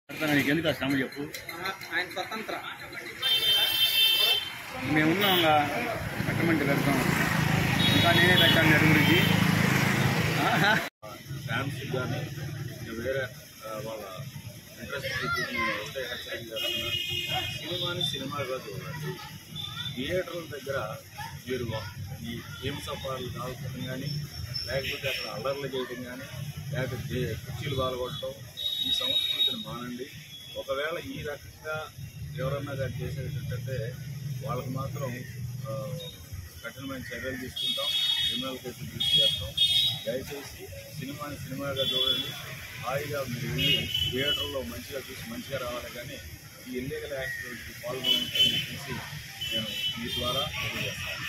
ఎందుకు శ్రమ చెప్పు. ఆయన స్వతంత్ర మేమున్నాంగా కట్టమంటే పెడతాం. ఇంకా నేనే పెట్టాను దాని గురించి. ఫ్యాన్స్ కానీ వేరే వాళ్ళ ఇంట్రెస్ట్ ఒకటే హెచ్చరిక చేస్తున్నా, సినిమాని సినిమాగా చూడండి. థియేటర్ల దగ్గర మీరు ఈ హింసపాలు కాల్చడం కానీ, లేకపోతే అక్కడ అల్లర్లు చేయడం కానీ, లేకపోతే కుర్చీలు పాల్గొట్టడం, ఈ సంస్కృతిని మానండి. ఒకవేళ ఈ రకంగా ఎవరన్నా కానీ చేసేటంటే వాళ్ళకి మాత్రం కఠినమైన చర్యలు తీసుకుంటాం, క్రిమినల్ కేసులు తీసుకువేస్తాం. దయచేసి సినిమాని సినిమాగా చూడండి. హాయిగా మీరు వెళ్ళి థియేటర్లో మంచిగా చూసి మంచిగా రావాలి. కానీ ఈ ఇల్లీగల్ యాక్టివిటీకి పాల్గొనాలని చెప్పేసి నేను మీ ద్వారా తెలియజేస్తాను.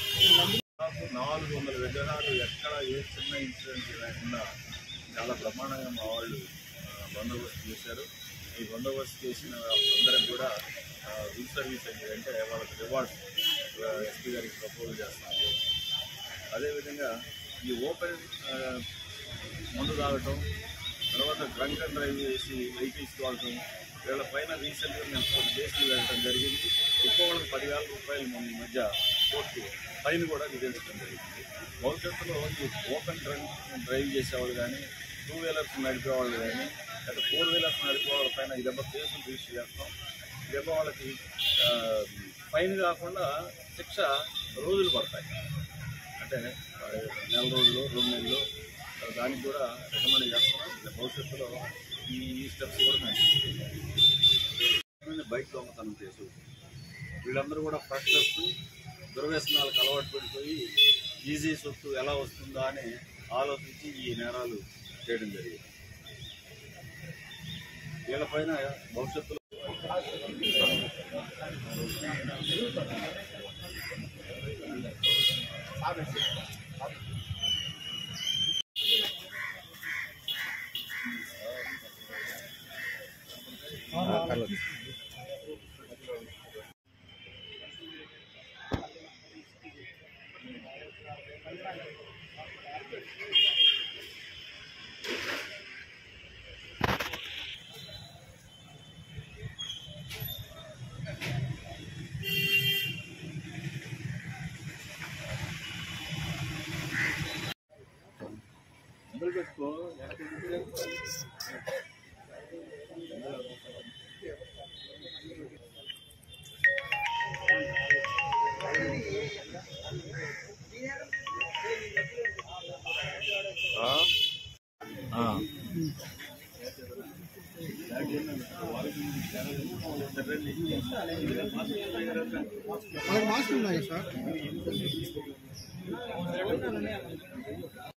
400 విగ్రహాలు ఎక్కడ ఏ చిన్న ఇన్సిడెంట్ లేకుండా చాలా బ్రహ్మాండంగా మా వాళ్ళు బందోబస్తు చేశారు. ఈ బందోబస్తు చేసిన అందరికి కూడా గుడ్ సర్వీస్ అంటే వాళ్ళకి రివార్డ్ ఎస్పీ గారికి ప్రపోజ్ చేస్తున్నారు. అదేవిధంగా ఈ ఓపెన్ మందు తాగటం, తర్వాత డ్రంక్ అండ్ డ్రైవ్ చేసి వెహికల్స్ వాడటం, వీళ్ళ పైన రీసెంట్గా నేను ఒక కేసులు వెళ్ళడం జరిగింది. ఎక్కువ వాళ్ళకి 10,000 రూపాయల మధ్య కోర్టు ఫైన్ కూడా విధించడం జరిగింది. భవిష్యత్తులో ఈ ఓపెన్ డ్రైవ్ చేసేవాళ్ళు కానీ, 2 వీలర్స్ నడిపేవాళ్ళు కానీ, లేదా 4 వీలర్స్ నడిపే వాళ్ళ పైన ఈ దెబ్బ కేసులు రిజిస్టర్ చేస్తాం. ఈ దెబ్బ వాళ్ళకి ఫైన్ కాకుండా శిక్ష రోజులు పడతాయి. అంటే 4 రోజులు 2 నెలలు దానికి కూడా రికమెండ్ చేస్తున్నాం. భవిష్యత్తులో ఈ స్టెప్స్ కూడా మేము బైక్ దొంగతనం చేసి వీళ్ళందరూ కూడా ఫ్రెషర్స్, దుర్వ్యసనాలకు అలవాటు పడిపోయి ఈజీ సొత్తు ఎలా వస్తుందా అని ఆలోచించి ఈ నేరాలు చేయడం జరిగింది. వీళ్ళపైన భవిష్యత్తులో పెట్టుకో. మాస్క్ ఉన్నాయి సార్.